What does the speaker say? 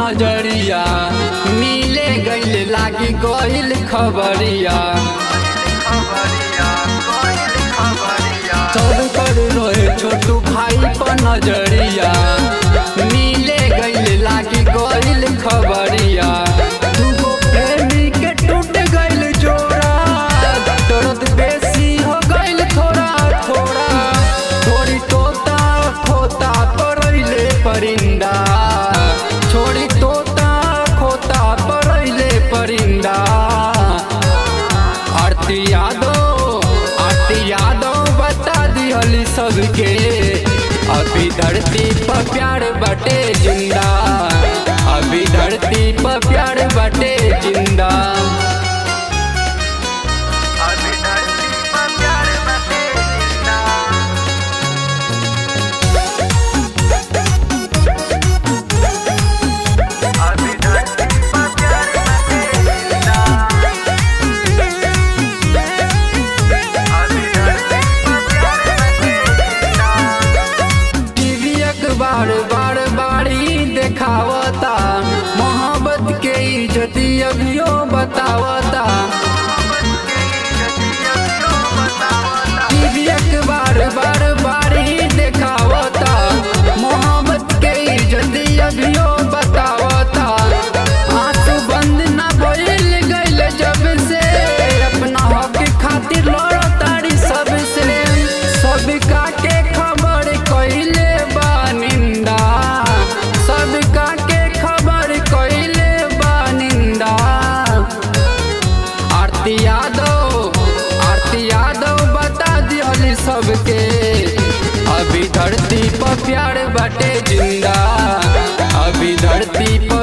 नजरिया मिले गइल लागी गइल खबरिया सब कर रहे छोटू भाई पर नजरिया मिले गइल लागी गइल खबरिया दूगो प्रेमी के टूट गइल जोड़ा दर्द बेसी हो गइल थोड़ा थोड़ा थोड़ी तोता खोता परैले परिंदा छोड़ी तोता खोता परैले परिंदा आरती यादव बता दिहली सबके अभी धरती पर प्यार बाटे जिंदा अभी धरती पर प्यार बाटे जिंदा बार बार बारी देखावता मोहब्बत के इज्जती अभियो बतावता बार बार बारी देखावता मोहब्बत के इज्जती अभियो बतावता आंसू बंद ना बोल गइल जब से अपना हक खातिर लड़तारी सबसे सबका के खबर कइले सबका के खबर कइले बानिंदा आरती यादव बता दिहली सबके अभी धरती पर प्यार बाटे जिंदा अभी धरती पर